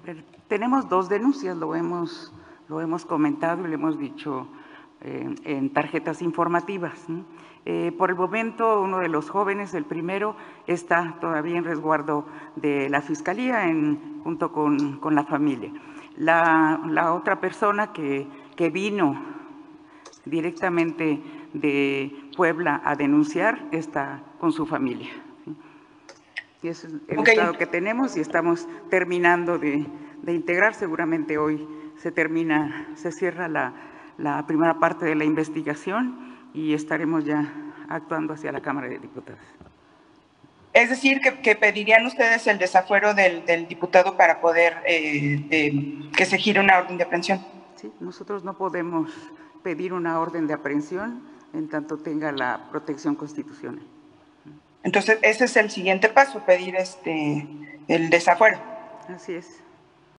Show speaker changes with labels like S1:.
S1: Tenemos 2 denuncias, lo hemos comentado y lo hemos dicho en tarjetas informativas, ¿no? Por el momento, uno de los jóvenes, el primero, está todavía en resguardo de la Fiscalía junto con la familia. La otra persona que vino directamente de Puebla a denunciar está con su familia. Y ese es el estado que tenemos y estamos terminando de integrar. Seguramente hoy se cierra la primera parte de la investigación y estaremos ya actuando hacia la Cámara de Diputados.
S2: Es decir, que pedirían ustedes el desafuero del diputado para poder que se gire una orden de aprehensión.
S1: Sí, nosotros no podemos pedir una orden de aprehensión en tanto tenga la protección constitucional.
S2: Entonces, ese es el siguiente paso, pedir el desafuero.
S1: Así es.